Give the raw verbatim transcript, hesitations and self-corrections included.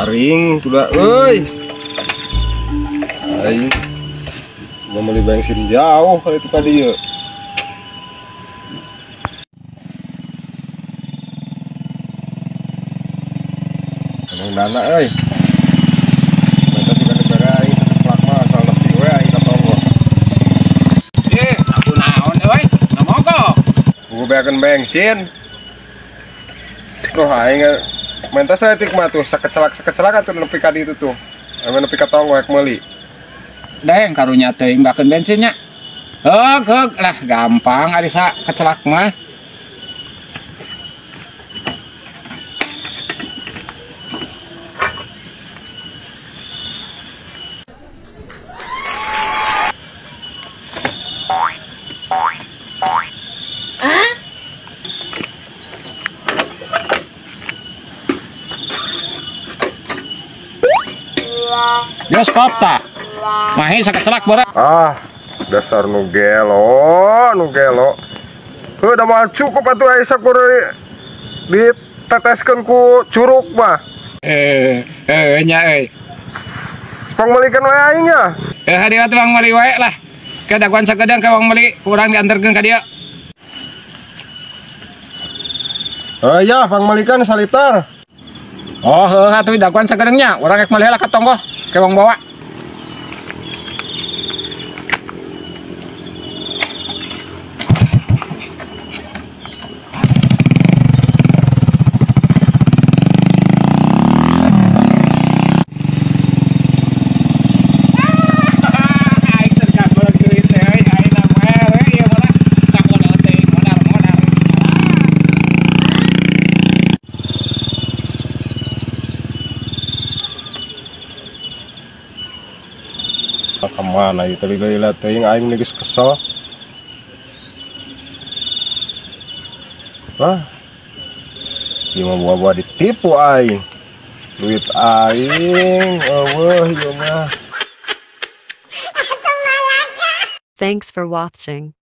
garing sudah, euy. Aing mau beli bensin jauh itu tadi ya. Emang dana euy. Mata juga negara aing sakeplak mah asal nepi we aing katongo. Eh, aku naon euy? Ngomongko. Gua beakeun bensin. Tuh aing menta saya tik mah tuh sakecelak-sakecelak atuh nepi ka ditu tuh. Ame nepi ka tonggo rek meuli. Deng karunya teuing bakeun bensinnya. Heug heug lah gampang ari sa kecelak mah. Bioskop ta. Mahi sakecelak berat. Ah, dasar nu gelo, nu gelo. Heuh da mah cukup atuh aya sakur diteteskeun ku curug mah. Eh, eh nya euy. Pangmelikeun we aing ya. Eh hadi atuh Bang meuli wae lah. Ke daguan sakedeung ka Bang meuli, urang dianterkeun ka dieu. Oh iya, pangmelikeun saliter. Oh, heuh atuh daguan sakedeung nya, urang rek meuli lah ka tonggo, ke Bang bawa. Kemana itu tadi lihat teuing aing geus kesel. Wah. Ieu mah buah-buah ditipu aing. Duit aing eueuh ieu mah. Thanks for watching.